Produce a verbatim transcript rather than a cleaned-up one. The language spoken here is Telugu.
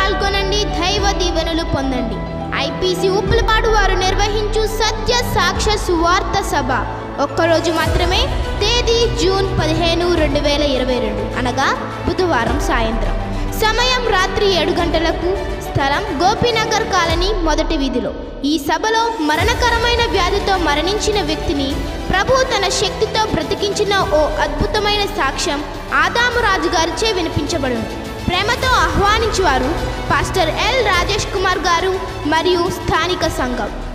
పాల్గొనండి, దైవ దీవెనలు పొందండి. ఐపీసీ ఉప్పులపాడు వారు నిర్వహించు సత్య సాక్ష్య సువార్త సభ ఒక్కరోజు మాత్రమే. తేదీ జూన్ పదిహేను రెండు వేల ఇరవై రెండు అనగా బుధవారం సాయంత్రం. సమయం రాత్రి ఏడు గంటలకు. స్థలం గోపీనగర్ కాలనీ మొదటి వీధిలో. ఈ సభలో మరణకరమైన వ్యాధితో మరణించిన వ్యక్తిని ప్రభు తన శక్తితో బ్రతికించిన ఓ అద్భుతమైన సాక్ష్యం ఆదాము రాజు గారిచే వినిపించబడును. ప్రేమతో ఆహ్వానించువారు పాస్టర్ ఎల్ రాజేష్ కుమార్ గారు మరియు స్థానిక సంఘం.